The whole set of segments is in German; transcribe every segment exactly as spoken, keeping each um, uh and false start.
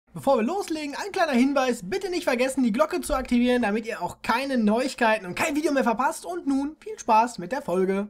Bevor wir loslegen, ein kleiner Hinweis, bitte nicht vergessen, die Glocke zu aktivieren, damit ihr auch keine Neuigkeiten und kein Video mehr verpasst. Und nun viel Spaß mit der Folge.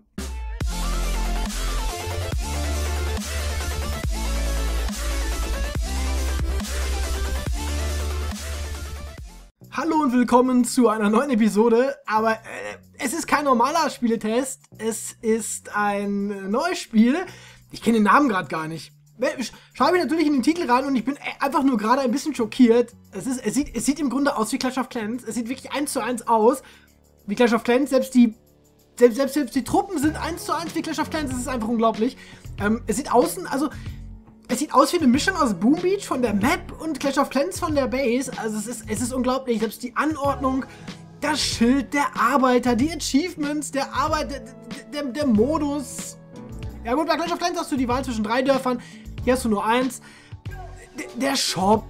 Hallo und willkommen zu einer neuen Episode, aber äh, es ist kein normaler Spieletest, es ist ein neues Spiel. Ich kenne den Namen gerade gar nicht. Schreibe ich natürlich in den Titel rein und ich bin einfach nur gerade ein bisschen schockiert. Es, ist, es, sieht, es sieht im Grunde aus wie Clash of Clans. Es sieht wirklich eins zu eins aus wie Clash of Clans. Selbst die, selbst, selbst, selbst die Truppen sind eins zu eins wie Clash of Clans. Es ist einfach unglaublich. Ähm, es sieht außen, also es sieht aus wie eine Mischung aus Boom Beach von der Map und Clash of Clans von der Base. Also es ist, es ist unglaublich. Selbst die Anordnung, das Schild, der Arbeiter, die Achievements, der Arbeit, der, der, der Modus. Ja gut, bei Clash of Clans hast du die Wahl zwischen drei Dörfern. Hier hast du nur eins. D der Shop.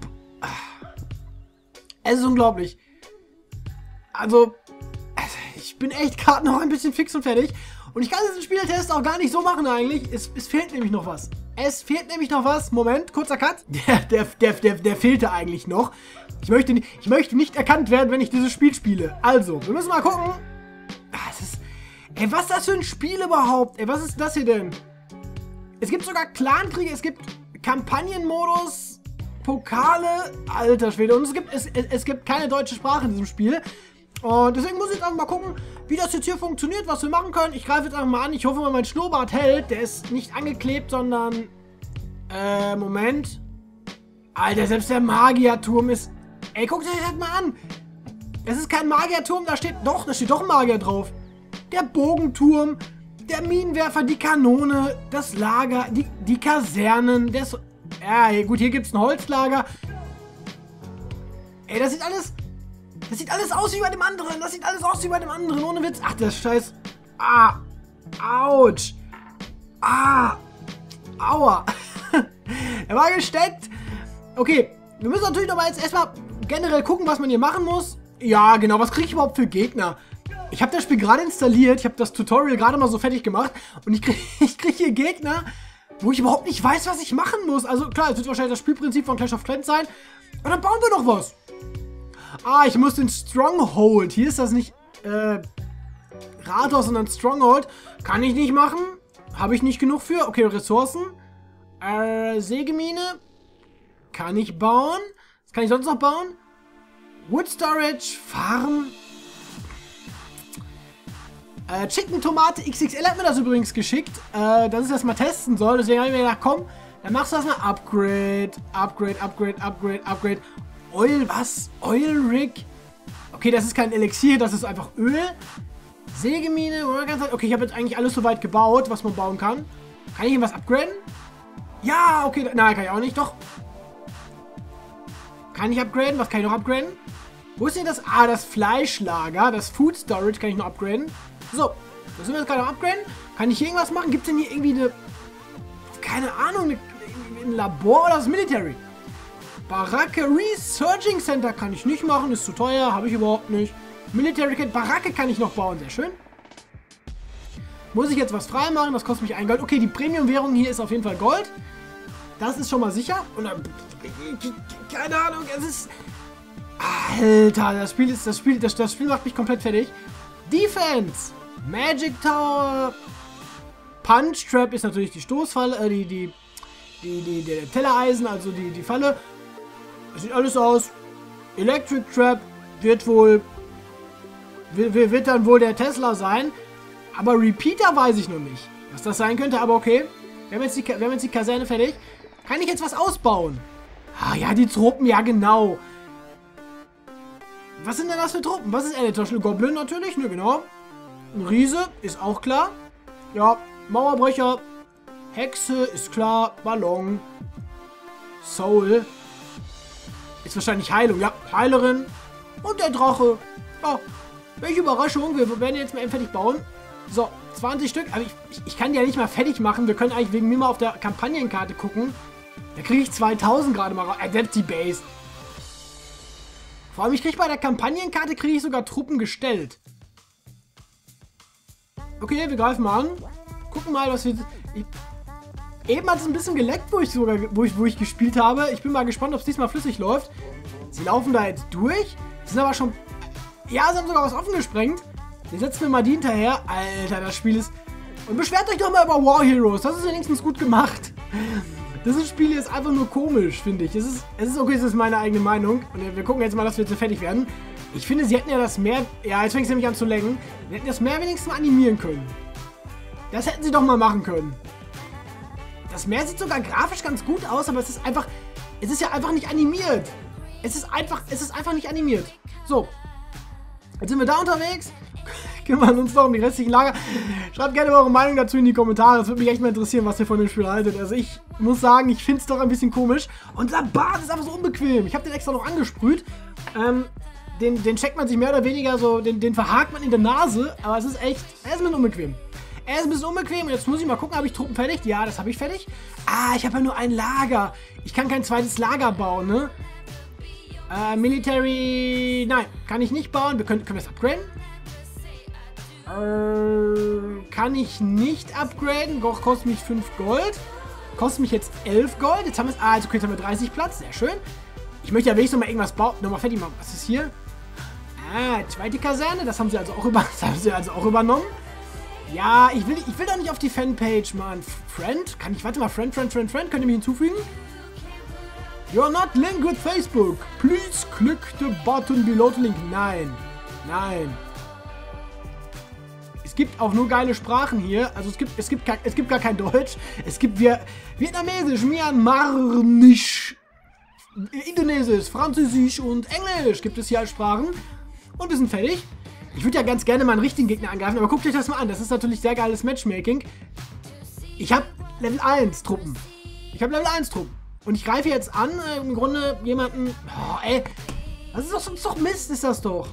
Es ist unglaublich. Also, ich bin echt gerade noch ein bisschen fix und fertig. Und ich kann diesen Spieltest auch gar nicht so machen eigentlich. Es, es fehlt nämlich noch was. Es fehlt nämlich noch was. Moment, kurzer Cut. Der, der, der, der, der fehlte eigentlich noch. Ich möchte, nicht, ich möchte nicht erkannt werden, wenn ich dieses Spiel spiele. Also, wir müssen mal gucken. Das ist, ey, was ist das für ein Spiel überhaupt? Ey, was ist das hier denn? Es gibt sogar Clankriege, es gibt Kampagnenmodus, Pokale, alter Schwede. Und es gibt, es, es, es gibt keine deutsche Sprache in diesem Spiel. Und deswegen muss ich jetzt einfach mal gucken, wie das jetzt hier funktioniert, was wir machen können. Ich greife jetzt einfach mal an. Ich hoffe mal, mein Schnurrbart hält. Der ist nicht angeklebt, sondern... Äh, Moment. Alter, selbst der Magierturm ist... Ey, guck dir das mal an. Es ist kein Magierturm, da steht... Doch, da steht doch ein Magier drauf. Der Bogenturm... Der Minenwerfer, die Kanone, das Lager, die, die Kasernen, das... Ja, gut, hier gibt es ein Holzlager. Ey, das sieht alles... Das sieht alles aus wie bei dem anderen. Das sieht alles aus wie bei dem anderen. Ohne Witz. Ach, das Scheiß... Ah. Autsch. Ah. Aua. Er war gesteckt. Okay, wir müssen natürlich noch mal jetzt erstmal generell gucken, was man hier machen muss. Ja, genau. Was kriege ich überhaupt für Gegner? Ich habe das Spiel gerade installiert, ich habe das Tutorial gerade mal so fertig gemacht und ich kriege ich krieg hier Gegner, wo ich überhaupt nicht weiß, was ich machen muss. Also klar, es wird wahrscheinlich das Spielprinzip von Clash of Clans sein. Und dann bauen wir noch was. Ah, ich muss den Stronghold. Hier ist das nicht äh, Rathaus, sondern Stronghold. Kann ich nicht machen. Habe ich nicht genug für. Okay, Ressourcen. Äh, Sägemine. Kann ich bauen. Was kann ich sonst noch bauen? Wood Storage, Farm. Äh, Chicken Tomate X X L hat mir das übrigens geschickt, äh, dass ich das mal testen soll. Deswegen habe ich mir gedacht, komm, dann machst du das mal. Upgrade, Upgrade, Upgrade, Upgrade, Upgrade. Oil, was? Oil Rig? Okay, das ist kein Elixier, das ist einfach Öl. Sägemine, okay, ich habe jetzt eigentlich alles soweit gebaut, was man bauen kann. Kann ich irgendwas upgraden? Ja, okay, nein, kann ich auch nicht, doch. Kann ich upgraden? Was kann ich noch upgraden? Wo ist denn das? Ah, das Fleischlager, das Food Storage kann ich noch upgraden. So, das sind wir jetzt gerade am Upgraden. Kann ich hier irgendwas machen? Gibt es denn hier irgendwie eine... Keine Ahnung, eine, ein Labor oder das Military? Baracke Researching Center kann ich nicht machen, ist zu teuer, habe ich überhaupt nicht. Military Kit, Baracke kann ich noch bauen, sehr schön. Muss ich jetzt was freimachen? Das kostet mich ein Gold. Okay, die Premium-Währung hier ist auf jeden Fall Gold. Das ist schon mal sicher. Und dann... Keine Ahnung, es ist... Alter, das Spiel ist... Das Spiel, das, das Spiel macht mich komplett fertig. Defense! Magic Tower, Punch Trap ist natürlich die Stoßfalle, äh, die, die, die, die, der Tellereisen, also die, die Falle. Das sieht alles aus. Electric Trap wird wohl, wird, wird dann wohl der Tesla sein. Aber Repeater weiß ich noch nicht, was das sein könnte, aber okay. Wir haben jetzt die, wir haben jetzt die Kaserne fertig. Kann ich jetzt was ausbauen? Ah ja, die Truppen, ja genau. Was sind denn das für Truppen? Was ist Editor? Goblin natürlich, ne, genau. Ein Riese, ist auch klar. Ja, Mauerbrecher. Hexe, ist klar. Ballon. Soul. Ist wahrscheinlich Heilung, ja. Heilerin. Und der Drache. Ja, welche Überraschung. Wir werden jetzt mal eben fertig bauen. So, zwanzig Stück. Aber ich, ich, ich kann die ja nicht mal fertig machen. Wir können eigentlich wegen mir mal auf der Kampagnenkarte gucken. Da kriege ich zweitausend gerade mal raus. Adepti Base. Vor allem, ich kriege bei der Kampagnenkarte kriege ich sogar Truppen gestellt. Okay, wir greifen mal an. Gucken mal, was wir... Ich, Eben hat es ein bisschen geleckt, wo ich sogar, wo ich, wo ich gespielt habe. Ich bin mal gespannt, ob es diesmal flüssig läuft. Sie laufen da jetzt durch. Sie sind aber schon... Ja, sie haben sogar was offen gesprengt. Jetzt setzen wir mal die hinterher. Alter, das Spiel ist... Und beschwert euch doch mal über War Heroes. Das ist wenigstens gut gemacht. Das Spiel hier ist einfach nur komisch, finde ich. Es ist, es ist okay, es ist meine eigene Meinung. Und wir gucken jetzt mal, dass wir jetzt fertig werden. Ich finde, sie hätten ja das mehr... Ja, jetzt fängt es nämlich an zu lenken. Sie hätten das mehr wenigstens mal animieren können. Das hätten sie doch mal machen können. Das Meer sieht sogar grafisch ganz gut aus, aber es ist einfach... Es ist ja einfach nicht animiert. Es ist einfach... Es ist einfach nicht animiert. So. Jetzt sind wir da unterwegs. Kümmern uns noch um die restlichen Lager. Schreibt gerne eure Meinung dazu in die Kommentare. Das würde mich echt mal interessieren, was ihr von dem Spiel haltet. Also ich muss sagen, ich finde es doch ein bisschen komisch. Und der Bad ist einfach so unbequem. Ich habe den extra noch angesprüht. Ähm, den, den checkt man sich mehr oder weniger so, den, den verhakt man in der Nase. Aber es ist echt, er ist ein bisschen unbequem. Er ist ein bisschen unbequem. Und jetzt muss ich mal gucken, habe ich Truppen fertig? Ja, das habe ich fertig. Ah, ich habe ja nur ein Lager. Ich kann kein zweites Lager bauen, ne? Äh, Military... Nein, kann ich nicht bauen. Wir können, können wir es upgraden? Äh, kann ich nicht upgraden. Doch, kostet mich fünf Gold. Kostet mich jetzt elf Gold. Jetzt haben wir es... Ah, also okay, jetzt haben wir dreißig Platz. Sehr schön. Ich möchte ja wenigstens noch mal irgendwas bauen. Nochmal fertig machen. Was ist hier? Ah, zweite Kaserne. Das haben sie also auch, über das haben sie also auch übernommen. Ja, ich will, ich will doch nicht auf die Fanpage, Mann. Friend? Kann ich... Warte mal. Friend, Friend, Friend, Friend. Könnt ihr mich hinzufügen? You're not linked with Facebook. Please click the button below to link. Nein. Nein. Es gibt auch nur geile Sprachen hier. Also es gibt, es gibt, gar, es gibt gar kein Deutsch. Es gibt wir Vietnamesisch, Myanmarisch, Indonesisch, Französisch und Englisch gibt es hier als Sprachen. Und wir sind fertig. Ich würde ja ganz gerne mal einen richtigen Gegner angreifen, aber guckt euch das mal an. Das ist natürlich sehr geiles Matchmaking. Ich habe Level eins Truppen. Ich habe Level eins Truppen. Und ich greife jetzt an, äh, im Grunde jemanden... Oh, ey. Das ist doch, das ist doch Mist, ist das doch.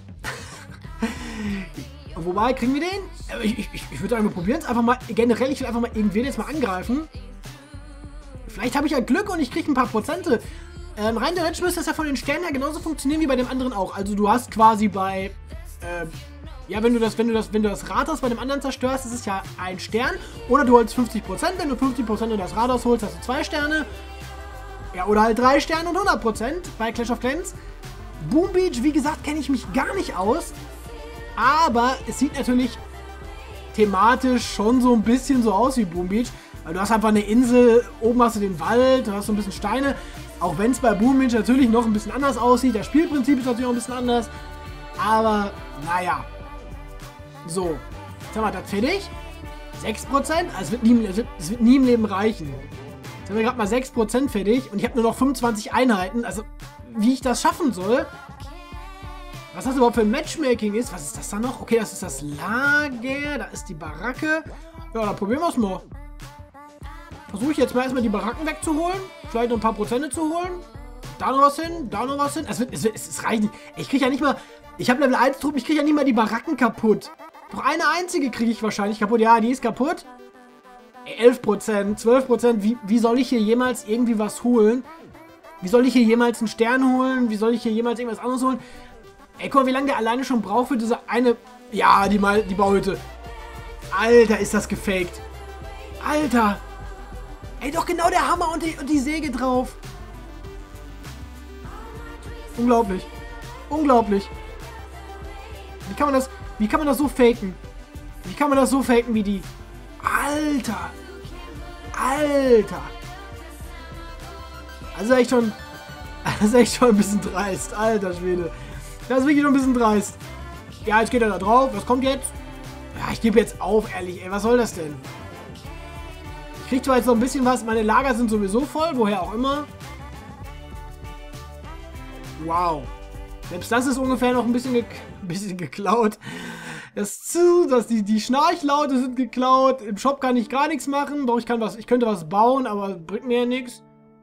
Wobei, kriegen wir den? Ich, ich, ich würde sagen, wir probieren es einfach mal. Generell, ich will einfach mal irgendwen jetzt mal angreifen. Vielleicht habe ich ja Glück und ich kriege ein paar Prozente. Ähm, rein theoretisch müsste das ja von den Sternen her genauso funktionieren wie bei dem anderen auch. Also du hast quasi bei... Äh, ja, wenn du das, wenn du das, wenn du das Rathaus bei dem anderen zerstörst, ist es ja ein Stern. Oder du holst fünfzig Prozent. Wenn du fünfzig Prozent in das Rathaus holst, hast du zwei Sterne. Ja, oder halt drei Sterne und hundert Prozent bei Clash of Clans. Boom Beach, wie gesagt, kenne ich mich gar nicht aus. Aber es sieht natürlich thematisch schon so ein bisschen so aus wie Boom Beach. Weil du hast einfach eine Insel, oben hast du den Wald, du hast so ein bisschen Steine. Auch wenn es bei Boom Beach natürlich noch ein bisschen anders aussieht. Das Spielprinzip ist natürlich auch ein bisschen anders. Aber, naja. So, jetzt haben wir das fertig. sechs Prozent, also es wird nie, es wird, es wird nie im Leben reichen. Jetzt haben wir gerade mal sechs Prozent fertig und ich habe nur noch fünfundzwanzig Einheiten. Also, wie ich das schaffen soll. Was das überhaupt für ein Matchmaking ist. Was ist das da noch? Okay, das ist das Lager. Da ist die Baracke. Ja, dann probieren wir es mal. Versuche ich jetzt mal erstmal die Baracken wegzuholen. Vielleicht noch ein paar Prozente zu holen. Da noch was hin, da noch was hin. Es, wird, es, wird, es reicht nicht. Ich kriege ja nicht mal... Ich habe Level eins Truppen, ich kriege ja nicht mal die Baracken kaputt. Doch eine einzige kriege ich wahrscheinlich kaputt. Ja, die ist kaputt. elf Prozent, zwölf Prozent. Wie, wie soll ich hier jemals irgendwie was holen? Wie soll ich hier jemals einen Stern holen? Wie soll ich hier jemals irgendwas anderes holen? Ey, guck mal, wie lange der alleine schon braucht für diese eine... Ja, die, mal, die Bauhütte. Alter, ist das gefaked. Alter. Ey, doch genau der Hammer und die, und die Säge drauf. Unglaublich. Unglaublich. Wie kann man das... Wie kann man das so faken? Wie kann man das so faken wie die... Alter. Alter. Also echt schon... Das ist echt schon ein bisschen dreist. Alter Schwede. Das ist wirklich schon ein bisschen dreist. Ja, jetzt geht er da drauf. Was kommt jetzt? Ja, ich gebe jetzt auf, ehrlich. Ey, was soll das denn? Ich kriege zwar jetzt noch ein bisschen was. Meine Lager sind sowieso voll. Woher auch immer. Wow. Selbst das ist ungefähr noch ein bisschen, ge ein bisschen geklaut. Das zu, dass die, die Schnarchlaute sind geklaut. Im Shop kann ich gar nichts machen. Doch, ich kann was, ich könnte was bauen, aber bringt mir ja nichts.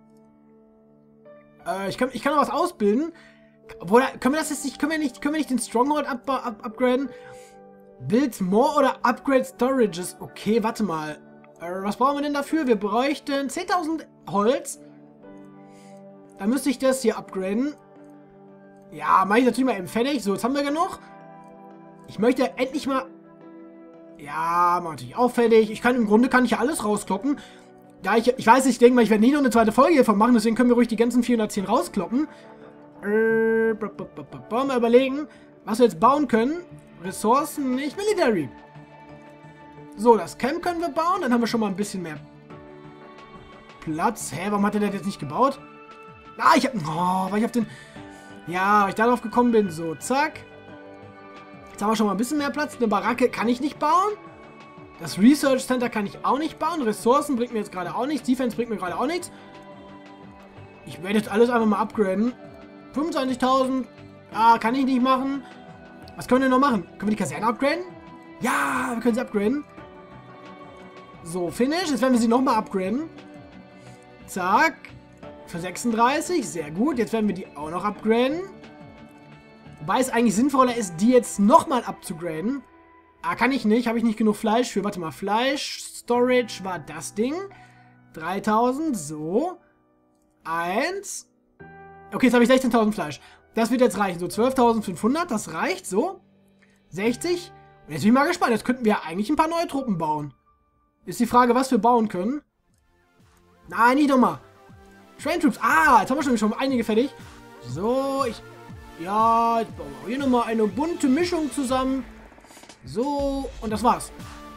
Äh, ich kann, ich kann noch was ausbilden. Obwohl, können wir das jetzt nicht, können wir nicht, können wir nicht den Stronghold up, up, upgraden? Build more oder upgrade storages? Okay, warte mal. Äh, was brauchen wir denn dafür? Wir bräuchten zehntausend Holz. Dann müsste ich das hier upgraden. Ja, mache ich natürlich mal eben fertig. So, jetzt haben wir genug. Ich möchte endlich mal... Ja, mache natürlich auch fertig. Ich kann im Grunde kann ich ja alles rauskloppen. Ja, ich, ich weiß, ich denke mal, ich werde nicht noch eine zweite Folge hiervon machen, deswegen können wir ruhig die ganzen vierhundertzehn rauskloppen. Äh, mal überlegen, was wir jetzt bauen können. Ressourcen, nicht Military. So, das Camp können wir bauen, dann haben wir schon mal ein bisschen mehr Platz. Hä, warum hat er das jetzt nicht gebaut? Ah, ich hab... Oh, weil ich auf den... Ja, weil ich darauf gekommen bin. So, zack. Jetzt haben wir schon mal ein bisschen mehr Platz. Eine Baracke kann ich nicht bauen. Das Research Center kann ich auch nicht bauen. Ressourcen bringt mir jetzt gerade auch nichts. Defense bringt mir gerade auch nichts. Ich werde jetzt alles einfach mal upgraden. fünfundzwanzigtausend. Ah, kann ich nicht machen. Was können wir denn noch machen? Können wir die Kaserne upgraden? Ja, wir können sie upgraden. So, Finish. Jetzt werden wir sie nochmal upgraden. Zack. Für sechsunddreißig. Sehr gut. Jetzt werden wir die auch noch upgraden. Wobei es eigentlich sinnvoller ist, die jetzt nochmal abzugraden. Ah, kann ich nicht. Habe ich nicht genug Fleisch für. Warte mal. Fleisch. Storage war das Ding. dreitausend. So. Eins. Okay, jetzt habe ich sechzehntausend Fleisch. Das wird jetzt reichen. So, zwölftausendfünfhundert. Das reicht. So. sechzig. Und jetzt bin ich mal gespannt. Jetzt könnten wir eigentlich ein paar neue Truppen bauen. Ist die Frage, was wir bauen können. Nein, nicht nochmal. Train Troops. Ah, jetzt haben wir schon, schon einige fertig. So, ich... Ja, ich baue hier nochmal eine bunte Mischung zusammen. So, und das war's.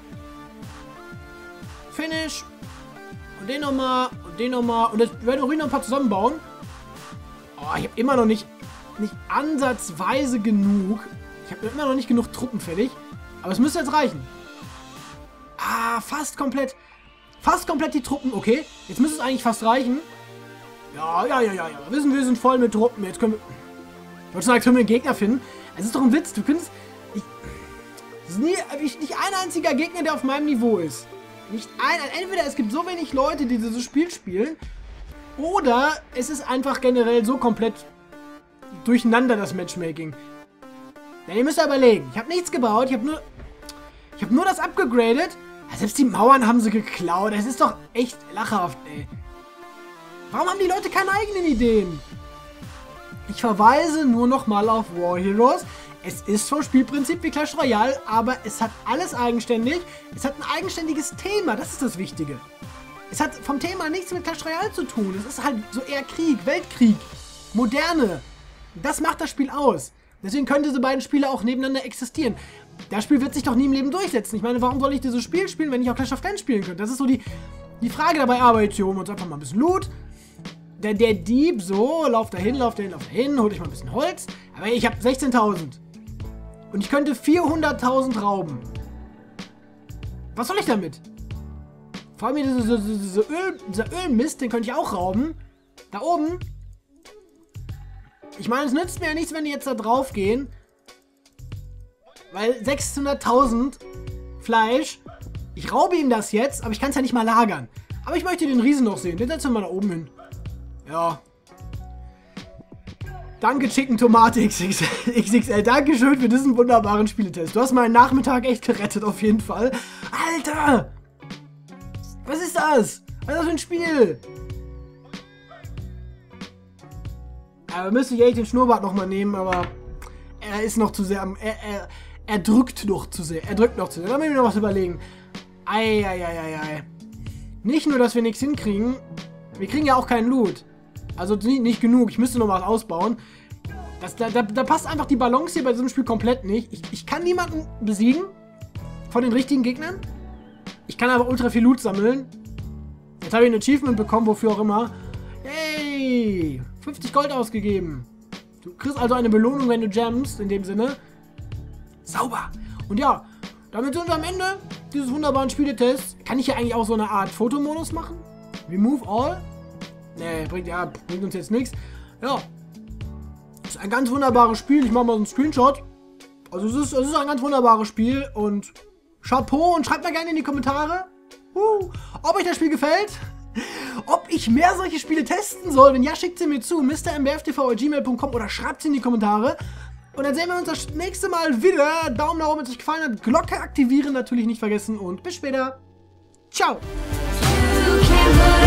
Finish. Und den nochmal. Und den nochmal. Und jetzt werden wir noch ein paar zusammenbauen. Oh, ich habe immer noch nicht, nicht ansatzweise genug. Ich habe immer noch nicht genug Truppen fertig. Aber es müsste jetzt reichen. Ah, fast komplett. Fast komplett die Truppen. Okay, jetzt müsste es eigentlich fast reichen. Ja, ja, ja, ja, ja. Wir wissen, wir sind voll mit Truppen. Jetzt können wir... Ich wollte sagen, jetzt können wir einen Gegner finden. Es ist doch ein Witz. Du könntest... Ich, es ist nie, nicht ein einziger Gegner, der auf meinem Niveau ist. Nicht ein... Entweder es gibt so wenig Leute, die dieses Spiel spielen. Oder es ist einfach generell so komplett durcheinander, das Matchmaking. Denn ihr müsst ja überlegen. Ich habe nichts gebaut. Ich habe nur... Ich habe nur das abgegradet. Ja, selbst die Mauern haben sie geklaut. Das ist doch echt lachhaft, ey. Warum haben die Leute keine eigenen Ideen? Ich verweise nur nochmal auf War Heroes. Es ist vom Spielprinzip wie Clash Royale, aber es hat alles eigenständig. Es hat ein eigenständiges Thema, das ist das Wichtige. Es hat vom Thema nichts mit Clash Royale zu tun. Es ist halt so eher Krieg, Weltkrieg, Moderne. Das macht das Spiel aus. Deswegen können diese beiden Spiele auch nebeneinander existieren. Das Spiel wird sich doch nie im Leben durchsetzen. Ich meine, warum soll ich dieses Spiel spielen, wenn ich auch Clash of Clans spielen könnte? Das ist so die, die Frage dabei. Aber jetzt hier holen wir uns einfach mal ein bisschen Loot. Der, der Dieb, so, lauf dahin, lauf dahin, lauf dahin, hol ich mal ein bisschen Holz. Aber ich habe sechzehntausend. Und ich könnte vierhunderttausend rauben. Was soll ich damit? Vor allem diese, diese, diese Öl, dieser Ölmist, den könnte ich auch rauben. Da oben. Ich meine, es nützt mir ja nichts, wenn die jetzt da drauf gehen. Weil sechshunderttausend Fleisch. Ich raube ihm das jetzt, aber ich kann es ja nicht mal lagern. Aber ich möchte den Riesen noch sehen. Den setzen wir mal da oben hin. Ja. Danke, Chicken Tomate X X L. Dankeschön für diesen wunderbaren Spieletest. Du hast meinen Nachmittag echt gerettet, auf jeden Fall. Alter! Was ist das? Was ist das für ein Spiel? Aber müsste ich echt den Schnurrbart nochmal nehmen, aber er ist noch zu sehr am... Er, er, er drückt noch zu sehr. Er drückt noch zu sehr. Da müssen wir noch was überlegen. Eieieiei. Nicht nur, dass wir nichts hinkriegen. Wir kriegen ja auch keinen Loot. Also nicht, nicht genug. Ich müsste noch was ausbauen. Das, da, da, da passt einfach die Balance hier bei diesem Spiel komplett nicht. Ich, ich kann niemanden besiegen. Von den richtigen Gegnern. Ich kann aber ultra viel Loot sammeln. Jetzt habe ich ein Achievement bekommen, wofür auch immer. Hey! fünfzig Gold ausgegeben. Du kriegst also eine Belohnung, wenn du jammst, in dem Sinne. Sauber! Und ja, damit sind wir am Ende dieses wunderbaren Spieletests. Kann ich hier eigentlich auch so eine Art Fotomodus machen? Remove all? Nee, bringt, ja, bringt uns jetzt nichts. Ja. Das ist ein ganz wunderbares Spiel. Ich mache mal so einen Screenshot. Also es ist, es ist ein ganz wunderbares Spiel und Chapeau und schreibt mal gerne in die Kommentare, uh, ob euch das Spiel gefällt. Ob ich mehr solche Spiele testen soll. Wenn ja, schickt sie mir zu. mister m b f t v at gmail punkt com oder schreibt sie in die Kommentare. Und dann sehen wir uns das nächste Mal wieder. Daumen nach oben, wenn es euch gefallen hat. Glocke aktivieren natürlich nicht vergessen. Und bis später. Ciao.